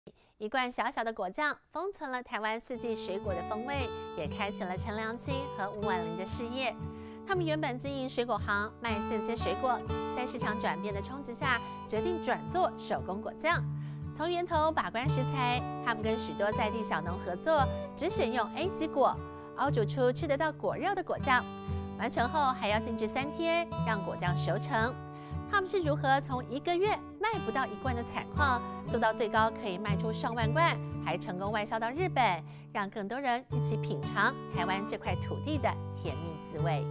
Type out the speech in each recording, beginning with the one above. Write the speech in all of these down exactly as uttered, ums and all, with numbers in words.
一罐小小的果酱，封存了台湾四季水果的风味，也开启了陈良青和吴婉玲的事业。他们原本经营水果行，卖现切水果，在市场转变的冲击下，决定转做手工果酱。从源头把关食材，他们跟许多在地小农合作，只选用 A 级果，熬煮出吃得到果肉的果酱。完成后还要静置三天，让果酱熟成。他们是如何从一个月卖不到一罐的惨况，做到最高可以卖出上万罐，还成功外销到日本，让更多人一起品尝台湾这块土地的甜蜜滋味。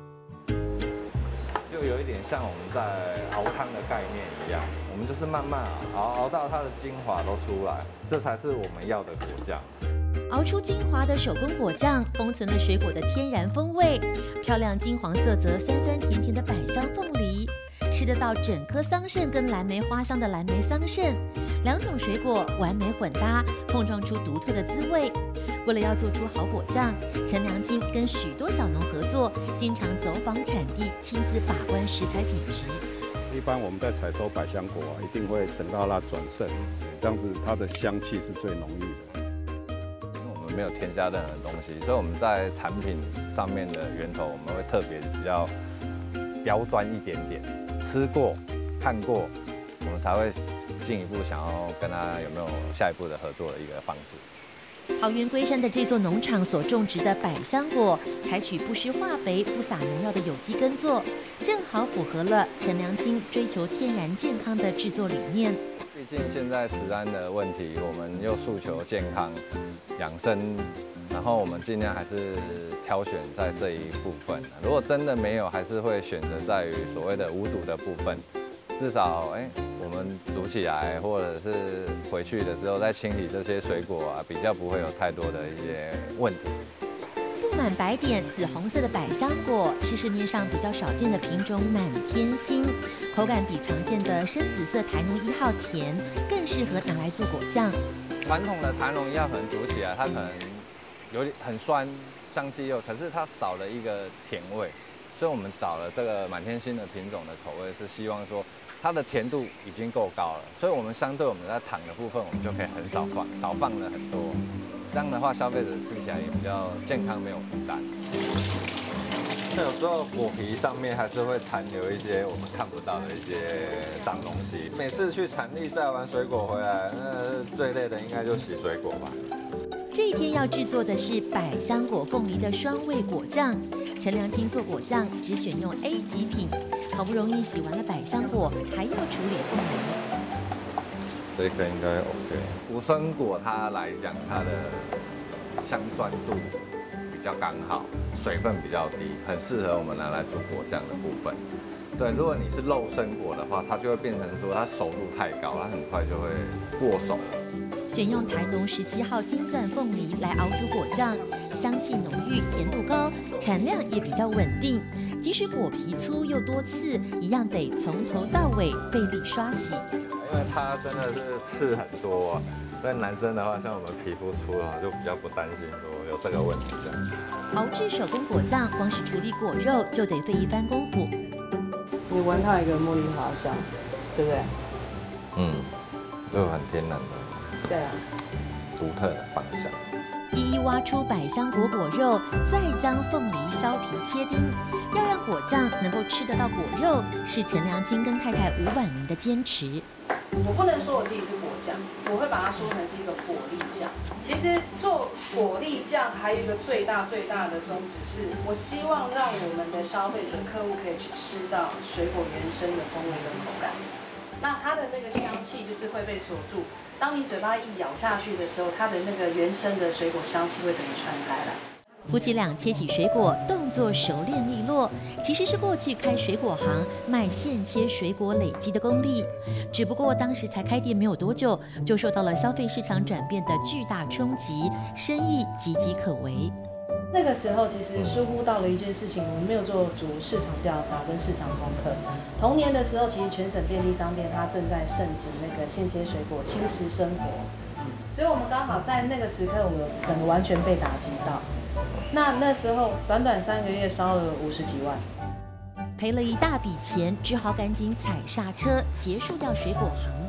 就有一点像我们在熬汤的概念一样，我们就是慢慢熬，熬到它的精华都出来，这才是我们要的果酱。 熬出精华的手工果酱，封存了水果的天然风味，漂亮金黄色泽、酸酸甜甜的百香凤梨。吃得到整颗桑葚跟蓝莓花香的蓝莓桑葚，两种水果完美混搭，碰撞出独特的滋味。为了要做出好果酱，陈良青跟许多小农合作，经常走访产地，亲自把关食材品质。 一般我们在采收百香果啊，一定会等到它转盛，这样子它的香气是最浓郁的。 因为我们没有添加任何东西，所以我们在产品上面的源头，我们会特别比较刁钻一点点。吃过、看过，我们才会进一步想要跟他有没有下一步的合作的一个方式。 桃园龟山的这座农场所种植的百香果，采取不施化肥、不撒农药的有机耕作，正好符合了陈良青追求天然健康的制作理念。 毕竟现在食安的问题，我们又诉求健康、养生，然后我们尽量还是挑选在这一部分。如果真的没有，还是会选择在于所谓的无毒的部分。至少，哎，我们煮起来，或者是回去的时候再清理这些水果啊，比较不会有太多的一些问题。 布满白点、紫红色的百香果是市面上比较少见的品种满天星，口感比常见的深紫色台农一号甜，更适合拿来做果酱。 传统的台农一号可能煮起来，它可能有点很酸，香气又，可是它少了一个甜味，所以我们找了这个满天星的品种的口味，是希望说它的甜度已经够高了，所以我们相对我们在糖的部分，我们就可以很少放，少放了很多。这样的话，消费者吃起来也比较健康，没有负担。那有时候果皮上面还是会残留一些我们看不到的一些脏东西。每次去产地摘完水果回来，那最累的应该就洗水果吧。 这一天要制作的是百香果凤梨的双味果酱。陈良青做果酱只选用 A 级品，好不容易洗完了百香果，还要处理凤梨。 这个应该 OK。五生果它来讲，它的香酸度比较刚好，水分比较低，很适合我们拿来煮果酱的部分。对，如果你是肉生果的话，它就会变成说它熟度太高，它很快就会过熟。 选用台农十七号金钻凤梨来熬煮果酱，香气浓郁，甜度高，产量也比较稳定。即使果皮粗又多刺，一样得从头到尾费力刷洗。 因为它真的是刺很多啊，所以男生的话，像我们皮肤粗的话，就比较不担心说有这个问题这样。 熬制手工果酱，光是处理果肉就得费一番功夫。 你闻它有一个茉莉花香，对不对？ 嗯，就很天然的。 对啊。 独特的芳香。 一一挖出百香果果肉，再将凤梨削皮切丁。要让果酱能够吃得到果肉，是陈良青跟太太吴婉玲的坚持。 我不能说我自己是果酱，我会把它说成是一个果粒酱。其实做果粒酱还有一个最大最大的宗旨是，我希望让我们的消费者客户可以去吃到水果原生的风味跟口感。那它的那个香气就是会被锁住，当你嘴巴一咬下去的时候，它的那个原生的水果香气会整个传开来。 夫妻俩切起水果，动作熟练利落，其实是过去开水果行卖现切水果累积的功力。只不过当时才开店没有多久，就受到了消费市场转变的巨大冲击，生意岌岌可危。 那个时候其实疏忽到了一件事情，我们没有做足市场调查跟市场功课。同年的时候，其实全省便利商店它正在盛行那个现切水果轻食生活，所以我们刚好在那个时刻，我整个完全被打击到。那那时候短短三个月烧了五十几万， 赔了一大笔钱，只好赶紧踩刹车，结束掉水果行。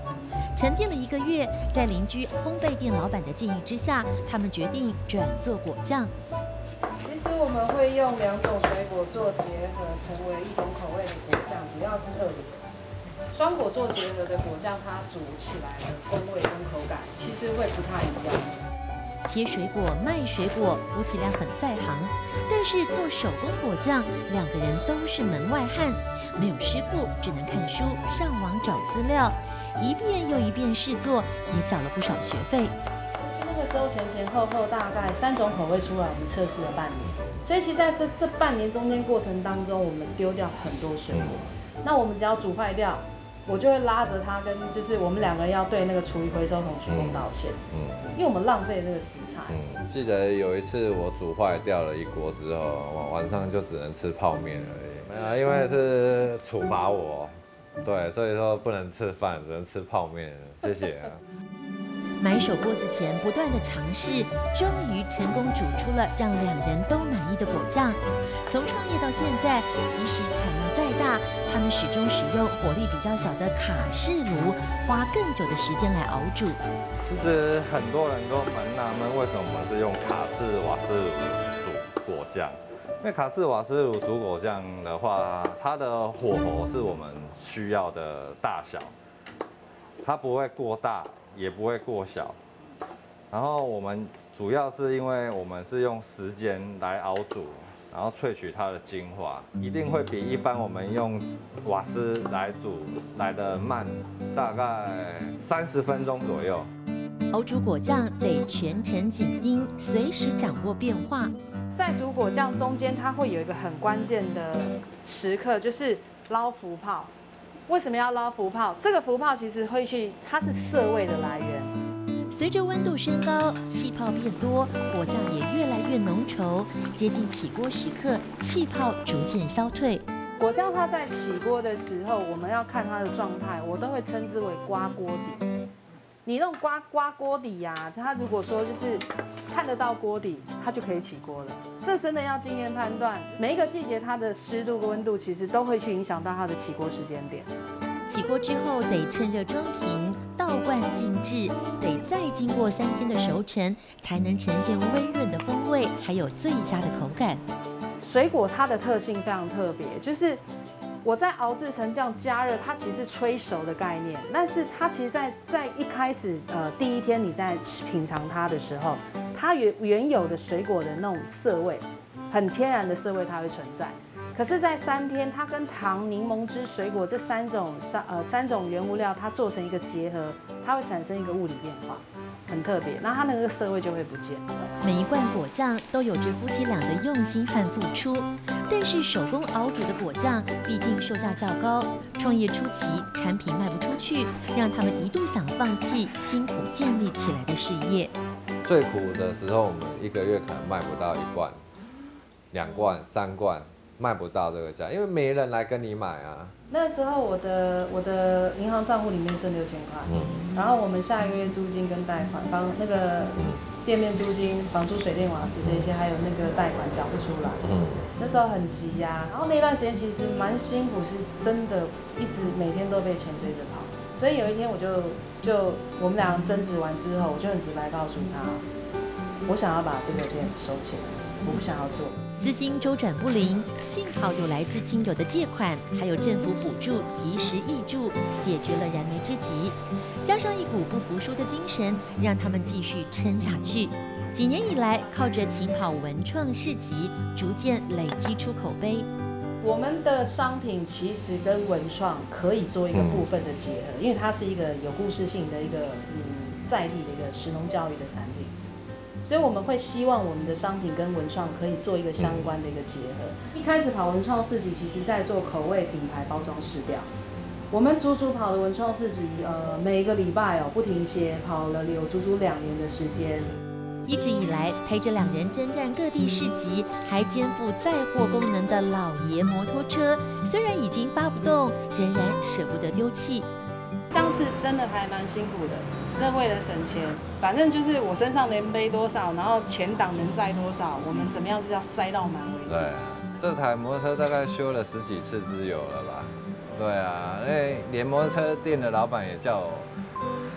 沉淀了一个月，在邻居烘焙店老板的建议之下，他们决定转做果酱。 其实我们会用两种水果做结合，成为一种口味的果酱，主要是热梨。双果做结合的果酱，它煮起来的风味跟口感其实会不太一样。 切水果、卖水果，夫妻俩很在行，但是做手工果酱，两个人都是门外汉，没有师傅，只能看书、上网找资料，一遍又一遍试做，也缴了不少学费。 那个时候前前后后大概三种口味出来，我们测试了半年，所以其实在这这半年中间过程当中，我们丢掉很多水果。那我们只要煮坏掉，我就会拉着他跟就是我们两个人要对那个厨余回收桶鞠躬道歉，嗯，因为我们浪费那个食材。 嗯，记得有一次我煮坏掉了一锅之后，晚上就只能吃泡面而已。没有，因为是处罚我，对，所以说不能吃饭，只能吃泡面。谢谢啊。 买手锅子前不断的尝试，终于成功煮出了让两人都满意的果酱。从创业到现在，即使产量再大，他们始终使用火力比较小的卡式炉，花更久的时间来熬煮。 其实很多人都蛮纳闷，为什么我们是用卡式瓦斯炉煮果酱？因为卡式瓦斯炉煮果酱的话，它的火候是我们需要的大小，它不会过大，也不会过小。然后我们主要是因为我们是用时间来熬煮，然后萃取它的精华，一定会比一般我们用瓦斯来煮来的慢，大概三十分钟左右。 熬煮果酱得全程紧盯，随时掌握变化。 在煮果酱中间，它会有一个很关键的时刻，就是捞浮泡。为什么要捞浮泡？这个浮泡其实会去，它是涩味的来源。 随着温度升高，气泡变多，果酱也越来越浓稠。接近起锅时刻，气泡逐渐消退。 果酱它在起锅的时候，我们要看它的状态，我都会称之为刮锅底。你那种刮刮锅底呀、啊，它如果说就是看得到锅底，它就可以起锅了。这真的要经验判断。每一个季节它的湿度跟温度其实都会去影响到它的起锅时间点。 起锅之后得趁热装瓶，倒灌静置，得再经过三天的熟成，才能呈现温润的风味，还有最佳的口感。 水果它的特性非常特别，就是我在熬制成这样加热，它其实是催熟的概念，但是它其实在在一开始呃第一天你在品尝它的时候，它原原有的水果的那种涩味，很天然的涩味它会存在。可是，在三天，它跟糖、柠檬汁、水果这三种呃三种原物料，它做成一个结合，它会产生一个物理变化，很特别。那它那个涩味就会不见。 每一罐果酱都有着夫妻俩的用心和付出，但是手工熬煮的果酱毕竟售价较高，创业初期产品卖不出去，让他们一度想放弃辛苦建立起来的事业。 最苦的时候，我们一个月可能卖不到一罐、两罐、三罐。卖不到这个价，因为没人来跟你买啊。 那时候我的我的银行账户里面剩六千块，嗯，然后我们下一个月租金跟贷款，房那个店面租金、房租、水电瓦斯这些，还有那个贷款缴不出来，嗯，那时候很急呀、啊。然后那段时间其实蛮辛苦，是真的，一直每天都被钱追着跑。所以有一天我就就我们俩争执完之后，我就很直白告诉他，我想要把这个店收起来，我不想要做。 资金周转不灵，幸好有来自亲友的借款，还有政府补助，及时挹注，解决了燃眉之急。加上一股不服输的精神，让他们继续撑下去。几年以来，靠着起跑文创市集，逐渐累积出口碑。 我们的商品其实跟文创可以做一个部分的结合，因为它是一个有故事性的一个嗯在地的一个食农教育的产品。所以我们会希望我们的商品跟文创可以做一个相关的一个结合。一开始跑文创市集，其实在做口味、品牌、包装试调。我们足足跑的文创市集，呃，每一个礼拜哦不停歇，跑了有足足两年的时间。 一直以来陪着两人征战各地市集，还肩负载货功能的老爷摩托车，虽然已经发不动，仍然舍不得丢弃。 当时真的还蛮辛苦的。这为了省钱，反正就是我身上能背多少，然后前挡能载多少，我们怎么样是要塞到满为止。 对，这台摩托车大概修了十几次之有了吧？对啊，因为连摩托车店的老板也叫我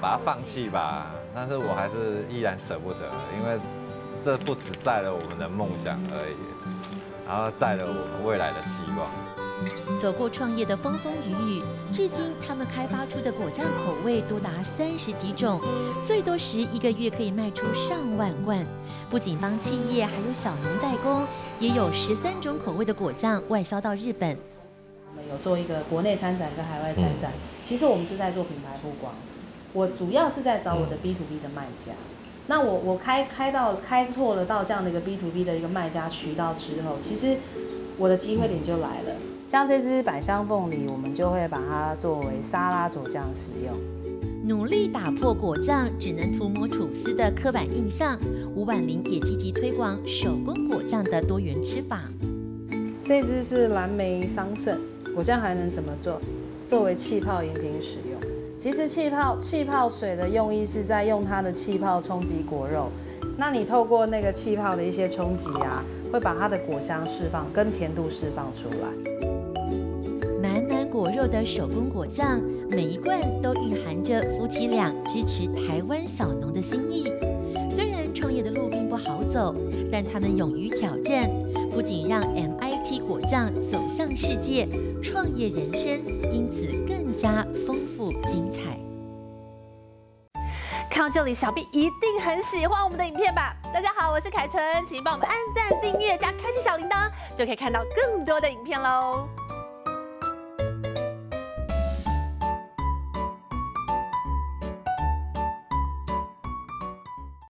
把它放弃吧，但是我还是依然舍不得，因为这不只载了我们的梦想而已，然后载了我们未来的希望。 走过创业的风风雨雨，至今他们开发出的果酱口味多达三十几种，最多时一个月可以卖出上万罐。不仅帮企业，还有小农代工，也有十三种口味的果酱外销到日本。 我们有做一个国内参展跟海外参展，其实我们是在做品牌曝光。我主要是在找我的 B to B 的卖家。那我我开开到开拓了到这样的一个 B to B 的一个卖家渠道之后，其实我的机会点就来了。像这支百香凤梨，我们就会把它作为沙拉佐酱使用。 努力打破果酱只能涂抹吐司的刻板印象，吴婉玲也积极推广手工果酱的多元吃法。 这支是蓝莓桑葚，果酱还能怎么做？作为气泡饮品使用。其实气泡气泡水的用意是在用它的气泡冲击果肉，那你透过那个气泡的一些冲击啊，会把它的果香释放跟甜度释放出来。 满满果肉的手工果酱，每一罐都蕴含着夫妻俩支持台湾小农的心意。虽然创业的路并不好走，但他们勇于挑战，不仅让 M I T 果酱走向世界，创业人生因此更加丰富精彩。 看到这里，想必一定很喜欢我们的影片吧？大家好，我是凯纯，请帮我们按赞、订阅加开启小铃铛，就可以看到更多的影片喽。